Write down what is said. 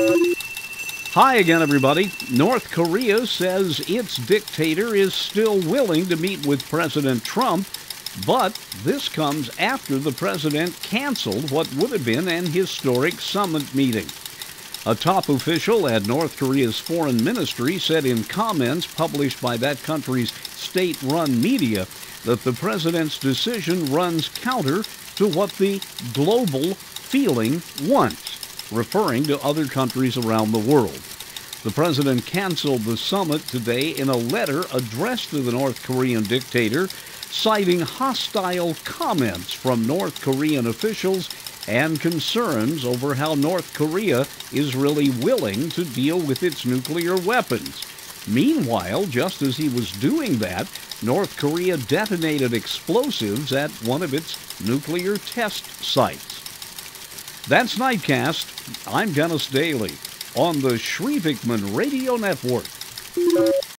Hi again, everybody. North Korea says its dictator is still willing to meet with President Trump, but this comes after the president canceled what would have been an historic summit meeting. A top official at North Korea's foreign ministry said in comments published by that country's state-run media that the president's decision runs counter to what the global feeling wants, referring to other countries around the world. The president canceled the summit today in a letter addressed to the North Korean dictator, citing hostile comments from North Korean officials and concerns over how North Korea is really willing to deal with its nuclear weapons. Meanwhile, just as he was doing that, North Korea detonated explosives at one of its nuclear test sites. That's Nightcast. I'm Dennis Daly on the Shrevekman Radio Network.